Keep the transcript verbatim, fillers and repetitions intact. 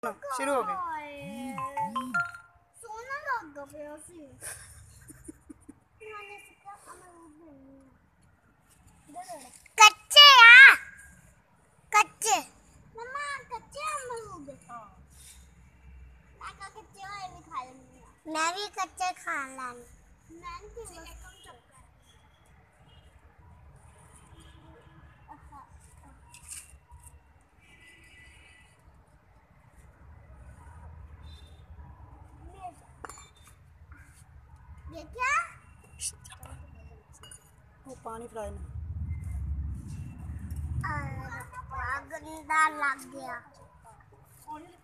शुरू हो गए। सोना लग गया सी कच्चे यार कच्चे मम्मा कच्चे अमरूद हां मैं का कच्चे वाले भी खा लूंगी मैं भी कच्चे खा लानी मैं भी एकदम चपका ये क्या वो पानी फ्राई ना गंदा लग गया।